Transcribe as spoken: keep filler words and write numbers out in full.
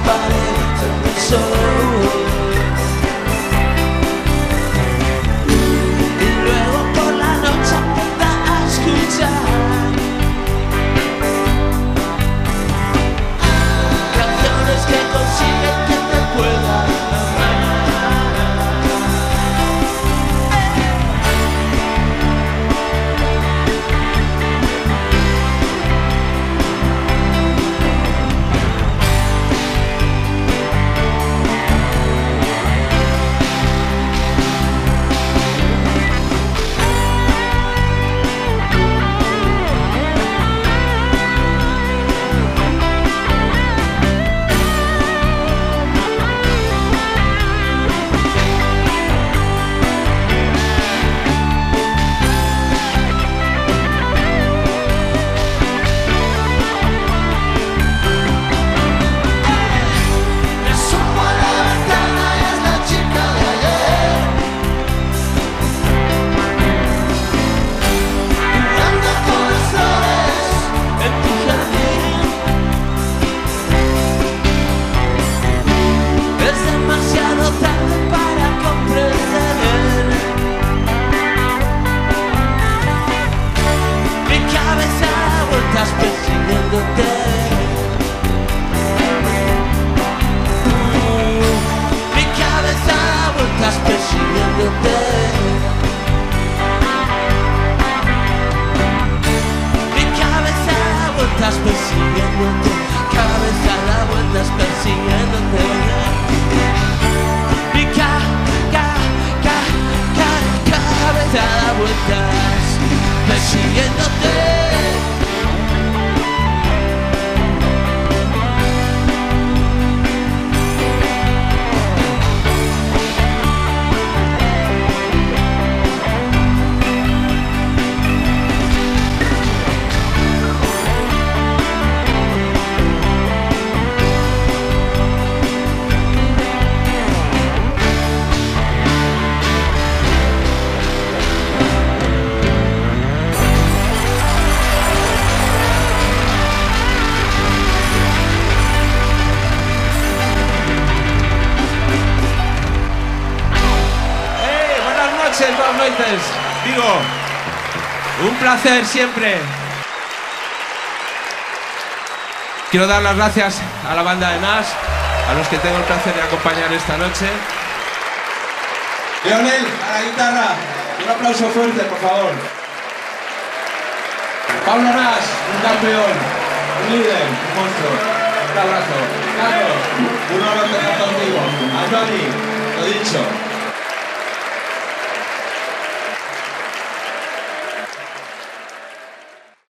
parece muy solo. Y luego por la noche empieza a escuchar canciones que consiguen que te pueda amar. Persiguiéndote, cabeza da vueltas persiguiéndote. Mi ca, ca, ca, ca, cabeza da vueltas persiguiéndote. Buenas noches, digo, un placer siempre. Quiero dar las gracias a la banda de Nash, a los que tengo el placer de acompañar esta noche. Leonel, a la guitarra, un aplauso fuerte, por favor. Pablo Nash, un campeón, un líder, un monstruo. Un abrazo. Carlos, un honor estar contigo. Antoni, lo dicho.